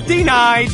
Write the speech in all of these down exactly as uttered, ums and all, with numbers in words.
Denied!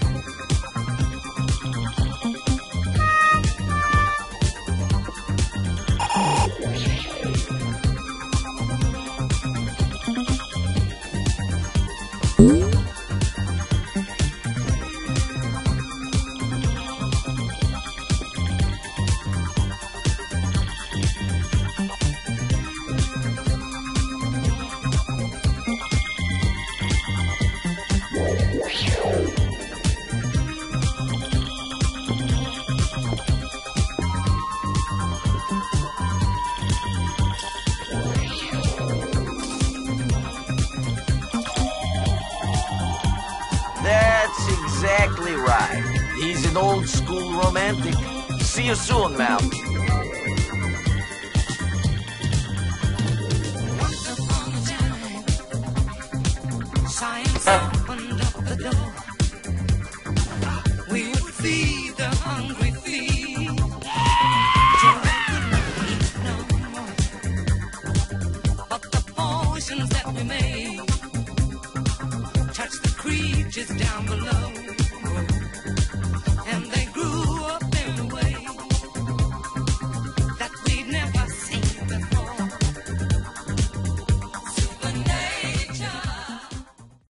That's exactly right. He's an old school romantic. See you soon, Mal. Once upon a time, science opened up the door. We would feed the hungry feet till they couldn't eat no more. But the poisons that we made touch the creatures down below.